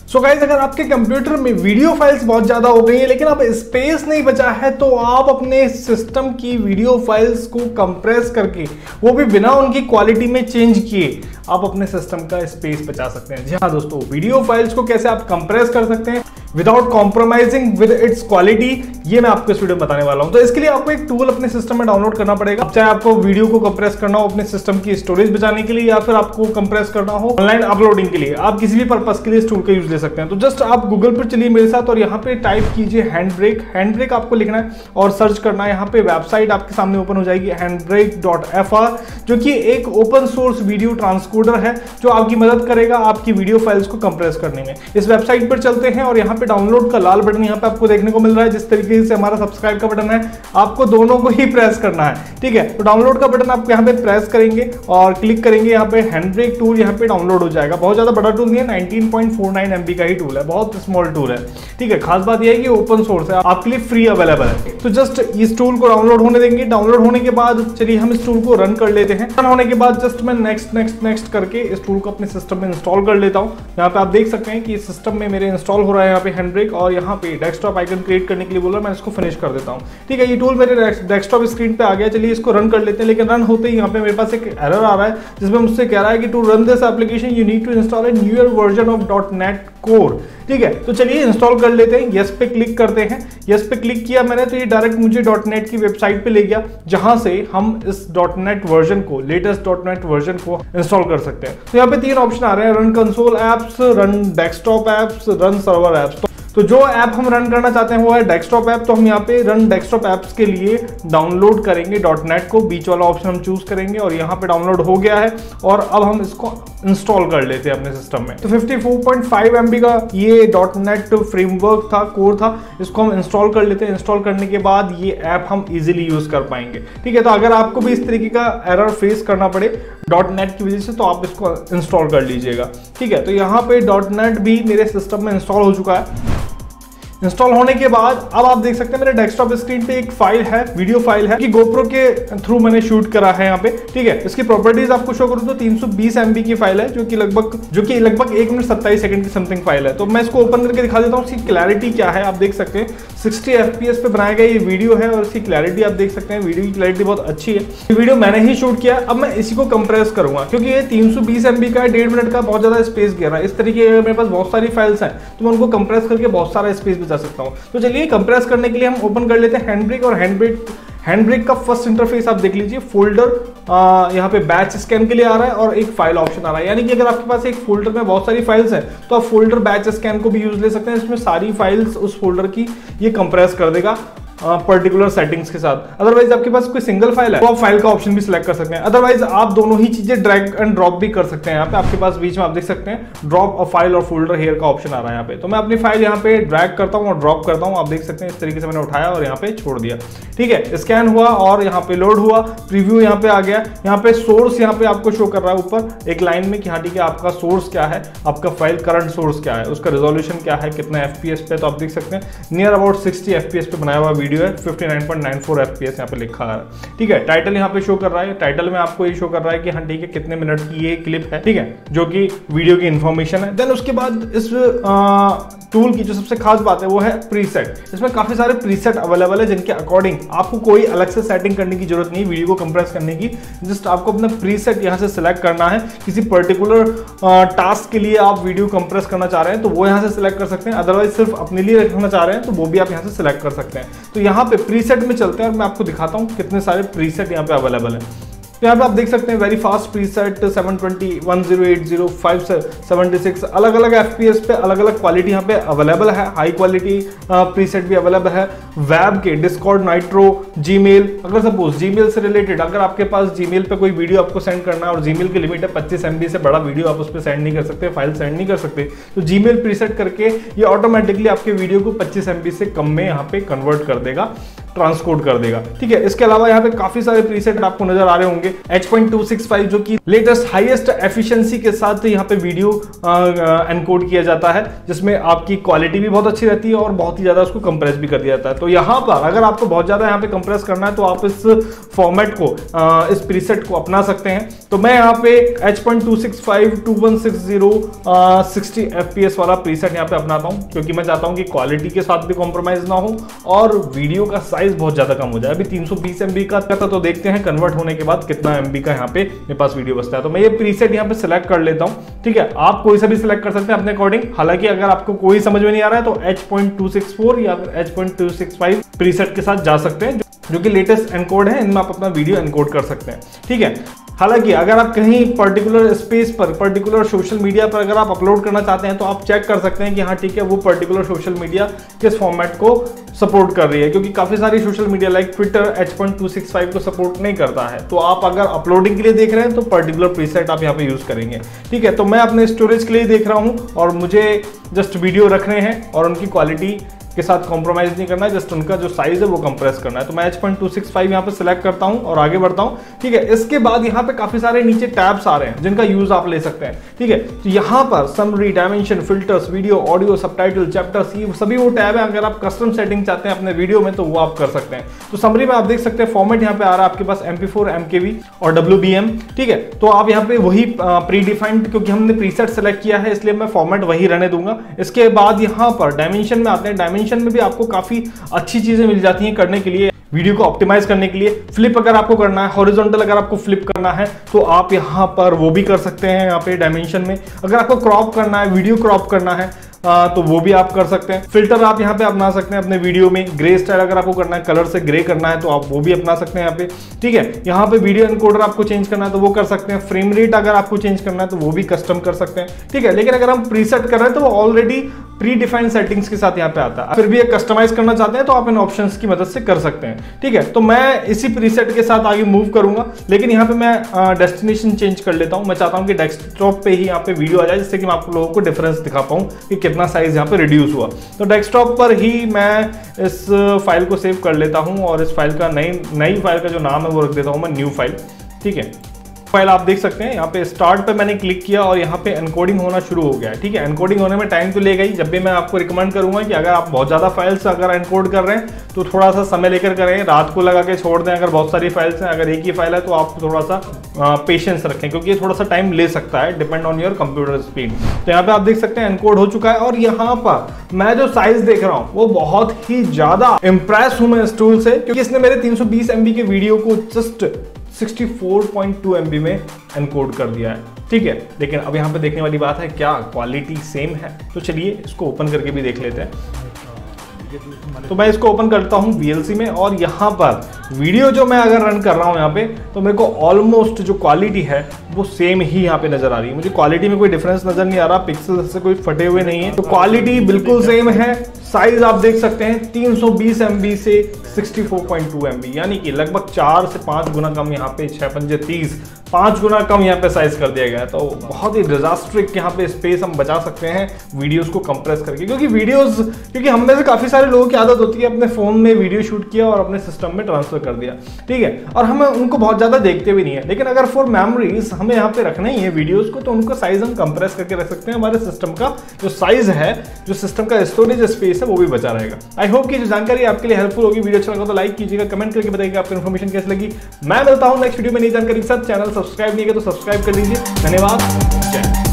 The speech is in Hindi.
सो गाइस, अगर आपके कंप्यूटर में वीडियो फाइल्स बहुत ज़्यादा हो गई है लेकिन अब स्पेस नहीं बचा है, तो आप अपने सिस्टम की वीडियो फाइल्स को कंप्रेस करके, वो भी बिना उनकी क्वालिटी में चेंज किए, आप अपने सिस्टम का स्पेस बचा सकते हैं। जी हाँ दोस्तों, वीडियो फाइल्स को कैसे आप कंप्रेस कर सकते हैं without compromising with its quality, ये मैं आपको इस वीडियो में बताने वाला हूं। तो इसके लिए आपको एक टूल अपने सिस्टम में डाउनलोड करना पड़ेगा, चाहे आपको वीडियो को कंप्रेस करना हो अपने सिस्टम की स्टोरेज बचाने के लिए, या फिर आपको कंप्रेस करना हो ऑनलाइन अपलोडिंग के लिए। आप किसी भी पर्पस के लिए इस टूल का यूज ले सकते हैं। तो जस्ट आप गूगल पर चलिए मेरे साथ और यहाँ पे टाइप कीजिए हैंडब्रेक। हैंडब्रेक आपको लिखना है और सर्च करना है। यहाँ पे वेबसाइट आपके सामने ओपन हो जाएगी handbrake.fr, जो कि एक ओपन सोर्स वीडियो ट्रांसकोडर है जो आपकी मदद करेगा आपकी वीडियो फाइल्स को कंप्रेस करने में। इस वेबसाइट पर चलते हैं और यहाँ पे डाउनलोड का लाल बटन यहाँ पे आपको देखने को मिल रहा है, जिस तरीके से हमारा सब्सक्राइब का बटन है, आपको दोनों को ही प्रेस करना है। ठीक है, तो डाउनलोड का बटन आप यहाँ पे प्रेस करेंगे और क्लिक करेंगे, यहाँ पे हैंडब्रेक टूल यहाँ पे डाउनलोड हो जाएगा। बहुत ज्यादा बड़ा टूल नहीं है, 19.49 MB का ही टूल है, बहुत स्मॉल टूल है। ठीक है, खास बात यह है कि ओपन सोर्स है, आपके लिए फ्री अवेलेबल है। तो जस्ट इस टूल को डाउनलोड होने देंगे। डाउनलोड होने के बाद चलिए हम इस टूल को रन कर लेते हैं। रन होने के बाद जस्ट मैं नेक्स्ट करके इस टूल को अपने सिस्टम में इंस्टॉल कर लेता हूँ। यहाँ पे आप देख सकते हैं कि सिस्टम में मेरे इंस्टॉल हो रहा है यहाँ पे हैंडब्रेक, और यहाँ पे डेस्कटॉप आइकन क्रिएट करने के लिए बोला, मैं इसको फिनिश कर देता हूँ। ठीक है, ये टूल मेरे डेस्कटॉप स्क्रीन पे आ गया। चलिए इसको रन कर लेते हैं। लेकिन रन होते ही यहाँ पे मेरे पास एक एरर आ रहा है जिसमें मुझसे कह रहा है कि to run this application you need to install a newer version of .NET core. ठीक है, तो चलिए इंस्टॉल कर लेते हैं। यस पे क्लिक करते हैं। यस पे क्लिक किया मैंने तो ये डायरेक्ट मुझे .NET की वेबसाइट पे ले गया, जहां से हम इस .NET वर्जन को, लेटेस्ट .NET वर्जन को इंस्टॉल कर सकते हैं। तो यहाँ पे 3 ऑप्शन आ रहे हैं, run console apps, run desktop apps, run server apps. तो जो ऐप हम रन करना चाहते हैं वो है डेस्कटॉप ऐप। तो हम यहाँ पे रन डेस्कटॉप ऐप्स के लिए डाउनलोड करेंगे .NET को, बीच वाला ऑप्शन हम चूज करेंगे और यहाँ पे डाउनलोड हो गया है। और अब हम इसको इंस्टॉल कर लेते हैं अपने सिस्टम में। तो 54.5 MB का ये .NET फ्रेमवर्क था, कोर था, इसको हम इंस्टॉल कर लेते हैं। इंस्टॉल करने के बाद ये ऐप हम इजीली यूज कर पाएंगे। ठीक है, तो अगर आपको भी इस तरीके का एरर फेस करना पड़े .NET की वजह से, तो आप इसको इंस्टॉल कर लीजिएगा। ठीक है, तो यहाँ पे .NET भी मेरे सिस्टम में इंस्टॉल हो चुका है। इंस्टॉल होने के बाद अब आप देख सकते हैं मेरे डेस्कटॉप स्क्रीन पे एक फाइल है, वीडियो फाइल है कि GoPro के थ्रू मैंने शूट करा है यहाँ पे। ठीक है, इसकी प्रॉपर्टीज आपको शो करूँ तो 320 MB की फाइल है, जो कि लगभग 1 मिनट 27 सेकंड की समथिंग फाइल है। तो मैं इसको ओपन करके दिखा देता हूँ इसकी क्लैरिटी क्या है। आप देख सकते हैं 60 FPS पे बनाया गया ये वीडियो है और इसकी क्लैरिटी आप देख सकते हैं, वीडियो की क्लैरिटी बहुत अच्छी है। ये वीडियो मैंने ही शूट किया। अब मैं इसी को कंप्रेस करूंगा क्योंकि ये 320 MB का है, 1.5 मिनट का, बहुत ज्यादा स्पेस घेर रहा है। इस तरीके के मेरे पास बहुत सारी फाइल्स हैं तो मैं उनको कंप्रेस करके बहुत सारा स्पेस बचा सकता हूँ। तो चलिए कंप्रेस करने के लिए हम ओपन कर लेते हैं हैंडब्रेक। और हैंडब्रेक का फर्स्ट इंटरफेस आप देख लीजिए, फोल्डर यहाँ पे बैच स्कैन के लिए आ रहा है और एक फाइल ऑप्शन आ रहा है। यानी कि अगर आपके पास एक फोल्डर में बहुत सारी फाइल्स हैं तो आप फोल्डर बैच स्कैन को भी यूज ले सकते हैं। इसमें सारी फाइल्स उस फोल्डर की ये कंप्रेस कर देगा पर्टिकुलर सेटिंग्स के साथ। अदरवाइज आपके पास कोई सिंगल फाइल है तो आप फाइल का ऑप्शन भी सिलेक्ट कर सकते हैं। अदरवाइज आप दोनों ही चीजें ड्रैग एंड ड्रॉप भी कर सकते हैं। यहाँ पे आपके पास बीच में आप देख सकते हैं ड्रॉप अ फाइल और फोल्डर हेयर का ऑप्शन आ रहा है यहाँ पे। तो मैं अपनी फाइल यहाँ पे ड्रैग करता हूँ और ड्रॉप करता हूँ। आप देख सकते हैं इस तरीके से मैंने उठाया और यहाँ पे छोड़ दिया। ठीक है, स्कैन हुआ और यहाँ पे लोड हुआ, प्रीव्यू यहाँ पे आ गया। यहाँ पे सोर्स यहाँ पे आपको शो कर रहा है ऊपर एक लाइन में कि हाँ ठीक है, आपका सोर्स क्या है, आपका फाइल करंट सोर्स क्या है, उसका रेजोल्यूशन क्या है, कितना FPS पे। तो आप देख सकते हैं नियर अबाउट 60 FPS पे बनाया हुआ वीडियो है, 59.94 FPS यहाँ पे लिखा है। ठीक है, टाइटल यहाँ पे शो कर रहा है। टाइटल में आपको ये शो कर रहा है कि हाँ ठीक है, कितने मिनट की ये क्लिप है। ठीक है, जो कि वीडियो की इंफॉर्मेशन है। देन उसके बाद इस टूल की जो सबसे खास बात है वो है प्रीसेट। इसमें काफी सारे प्रीसेट अवेलेबल है जिनके अकॉर्डिंग आपको कोई अलग से सेटिंग करने की जरूरत नहीं, वीडियो को कंप्रेस करने की। जस्ट आपको अपना प्रीसेट यहाँ से सिलेक्ट करना है। किसी पर्टिकुलर टास्क के लिए आप वीडियो कंप्रेस करना चाह रहे हैं तो वो यहाँ से सिलेक्ट कर सकते हैं। अदरवाइज सिर्फ अपने लिए रखना चाह रहे हैं तो वो भी आप यहाँ से सिलेक्ट कर सकते हैं। तो यहाँ पे प्रीसेट में चलते हैं और मैं आपको दिखाता हूँ कितने सारे प्रीसेट यहाँ पे अवेलेबल है। तो यहाँ पे आप देख सकते हैं वेरी फास्ट प्रीसेट 720, 1080, 576 अलग अलग FPS पे अलग अलग क्वालिटी यहाँ पे अवेलेबल है। हाई क्वालिटी प्रीसेट भी अवेलेबल है। वेब के डिस्कॉर्ड, नाइट्रो, जीमेल, अगर सपोज जीमेल से रिलेटेड अगर आपके पास जीमेल पे कोई वीडियो आपको सेंड करना है और जीमेल की लिमिट है 25 MB से बड़ा वीडियो आप उस पर सेंड नहीं कर सकते, फाइल सेंड नहीं कर सकते, तो जीमेल प्रीसेट करके ये ऑटोमेटिकली आपके वीडियो को 25 MB से कम में यहाँ पे कन्वर्ट कर देगा। ट्रांसकोड कर देगा। ठीक है, इसके अलावा यहाँ पे काफी सारे प्रीसेट आपको नजर आ रहे होंगे। H.265 जो कि लेटेस्ट हाईएस्ट एफिशिएंसी के साथ यहाँ पे वीडियो एनकोड किया जाता है, जिसमें आपकी क्वालिटी भी बहुत अच्छी रहती है और बहुत ही ज्यादा उसको कंप्रेस भी कर दिया जाता है। तो यहाँ पर अगर आपको बहुत ज्यादा यहाँ पे कंप्रेस करना है तो आप इस फॉर्मेट को इस प्रीसेट को अपना सकते हैं। तो मैं यहाँ पे H.265 2160 60 FPS वाला प्रीसेट यहाँ पे अपनाता हूँ, क्योंकि मैं चाहता हूँ कि क्वालिटी के साथ भी कॉम्प्रोमाइज ना हो और वीडियो का साइज बहुत ज्यादा कम हो जाए। अभी 320 MB का था, तो देखते हैं कन्वर्ट होने के बाद कितना MB का यहाँ पे मेरे पास वीडियो बचता है। तो मैं ये प्रीसेट यहाँ पे सिलेक्ट कर लेता हूँ। ठीक है, आप कोई सा भी सिलेक्ट कर सकते हैं अपने अकॉर्डिंग। हालांकि अगर आपको कोई समझ में नहीं आ रहा है तो H.264 या H.265 प्रीसेट के साथ जा सकते हैं, जो कि लेटेस्ट एनकोड है। इनमें आप अपना वीडियो एनकोड कर सकते हैं। ठीक है, हालांकि अगर आप कहीं पर्टिकुलर स्पेस पर, पर्टिकुलर सोशल मीडिया पर अगर आप अपलोड करना चाहते हैं तो आप चेक कर सकते हैं कि हाँ ठीक है, वो पर्टिकुलर सोशल मीडिया किस फॉर्मेट को सपोर्ट कर रही है, क्योंकि काफी सारी social media like Twitter H.265 को सपोर्ट नहीं करता है। तो आप अगर अपलोडिंग के लिए देख रहे हैं तो पर्टिकुलर प्रीसेट आप यहाँ पे यूज करेंगे। ठीक है, तो मैं अपने स्टोरेज के लिए देख रहा हूँ और मुझे जस्ट वीडियो रखने हैं और उनकी क्वालिटी के साथ कॉम्प्रोमाइज नहीं करना है, जस्ट उनका जो साइज है वो कंप्रेस करना है। तो मैं H.265 यहाँ पे सिलेक्ट करता हूँ और आगे बढ़ता हूँ। ठीक है, इसके बाद यहाँ पे काफी सारे नीचे टैब्स आ रहे हैं जिनका यूज आप ले सकते हैं। ठीक है, तो यहाँ पर summary, dimension, filters, video, audio, subtitle, chapters, ये सभी वो टैब है। अगर आप कस्टम सेटिंग चाहते हैं अपने वीडियो में तो वो आप कर सकते हैं। तो समरी में आप देख सकते हैं फॉर्मेट यहाँ पे आ रहा है आपके पास MP4, MKV और WBM। ठीक है, तो आप यहाँ पे वही प्री डिफाइंड, क्योंकि हमने प्रीसेट सेलेक्ट किया है इसलिए मैं फॉर्मेट वही रहने दूंगा। इसके बाद यहाँ पर डायमेंशन में आते हैं। डायमेंशन में भी आपको काफी अच्छी चीजें मिल जाती हैं करने के लिए, वीडियो को ऑप्टिमाइज करने के लिए। फ्लिप अगर आपको करना है, हॉरिजॉन्टल अगर आपको फ्लिप करना है तो आप यहाँ पर वो भी कर सकते हैं। यहाँ पे डायमेंशन में अगर आपको क्रॉप करना है, वीडियो क्रॉप करना है तो वो भी आप कर सकते हैं। फिल्टर आप यहाँ पे अपना सकते हैं अपने वीडियो में। ग्रे स्टाइल अगर आपको करना है, कलर से ग्रे करना है तो आप वो भी अपना सकते हैं यहाँ पे। ठीक है, यहाँ पे वीडियो एनकोडर आपको चेंज करना है तो वो कर सकते हैं। फ्रेम रेट अगर आपको चेंज करना है तो वो भी कस्टम कर सकते हैं। ठीक है, लेकिन अगर हम प्रीसेट कर रहे हैं तो वो ऑलरेडी प्री डिफाइंड सेटिंग्स के साथ यहाँ पे आता है। फिर भी एक कस्टमाइज करना चाहते हैं तो आप इन ऑप्शंस की मदद से कर सकते हैं। ठीक है, तो मैं इसी प्रीसेट के साथ आगे मूव करूंगा, लेकिन यहाँ पे मैं डेस्टिनेशन चेंज कर लेता हूँ। मैं चाहता हूँ कि डेस्कटॉप पे ही यहाँ पे वीडियो आ जाए, जिससे कि मैं आप लोगों को डिफरेंस दिखा पाऊँ कि कितना साइज यहाँ पे रिड्यूस हुआ। तो डेस्कटॉप पर ही मैं इस फाइल को सेव कर लेता हूँ और इस फाइल का नई फाइल का जो नाम है वो रख देता हूँ मैं न्यू फाइल। ठीक है, फाइल आप देख सकते हैं यहाँ पे स्टार्ट पे मैंने क्लिक किया और यहाँ पे एनकोडिंग होना शुरू हो गया है। ठीक है, एनकोडिंग होने में टाइम तो लेगा ही। जब भी मैं आपको रिकमेंड करूंगा कि अगर आप बहुत ज़्यादा फाइल्स अगर एनकोड कर रहे हैं तो थोड़ा सा समय लेकर करें, रात को लगा के छोड़ दें। अगर बहुत सारी फाइल्स हैं, अगर एक ही फाइल है तो आप थोड़ा सा पेशेंस रखें, क्योंकि ये थोड़ा सा टाइम ले सकता है, depend on your computer speed. तो यहाँ पे आप देख सकते हैं एनकोड हो चुका है और यहाँ पर मैं जो साइज देख रहा हूँ वो बहुत ही ज्यादा इंप्रेस हूँ मैं इस टूल से, क्योंकि इसने मेरे 320 MB के वीडियो को जस्ट 64.2 MB में एनकोड कर दिया है। ठीक है, लेकिन अब यहाँ पे देखने वाली बात है क्या क्वालिटी सेम है। तो चलिए इसको ओपन करके भी देख लेते हैं। तो मैं इसको ओपन करता हूँ VLC में और यहाँ पर वीडियो जो मैं अगर रन कर रहा हूँ यहाँ पे तो मेरे को ऑलमोस्ट जो क्वालिटी है वो सेम ही यहाँ पे नजर आ रही है। मुझे क्वालिटी में कोई डिफरेंस नजर नहीं आ रहा, पिक्सल से कोई फटे हुए नहीं है, तो क्वालिटी बिल्कुल सेम है। साइज आप देख सकते हैं 320 MB से 64.2 MB, यानी कि लगभग 4 से 5 गुना कम। यहाँ पे 6 पंजे 30, 5 गुना कम यहाँ पे साइज कर दिया गया है। तो बहुत ही डिजास्ट्रिक यहाँ पे स्पेस हम बचा सकते हैं वीडियोस को कंप्रेस करके, क्योंकि हम में से काफी सारे लोगों की आदत होती है अपने फोन में वीडियो शूट किया और अपने सिस्टम में ट्रांसफर कर दिया। ठीक है, और हम उनको बहुत ज्यादा देखते भी नहीं है, लेकिन अगर फॉर मेमोरीज हमें यहाँ पे रखना ही है वीडियोस को तो उनका साइज हम कंप्रेस करके रख सकते हैं। हमारे सिस्टम का जो साइज है, जो सिस्टम का स्टोरेज स्पेस है वो भी बचा रहेगा। आई होप कि जो जानकारी आपके लिए हेल्पफुल होगी। वीडियो अच्छा लगा तो लाइक कीजिएगा, कमेंट करके बताइएगा आपको इन्फॉर्मेशन कैसी लगी। मैं मिलता हूं नेक्स्ट वीडियो में नई जानकारी के साथ। चैनल सब्सक्राइब नहीं किया तो सब्सक्राइब कर लीजिए। धन्यवाद। जय।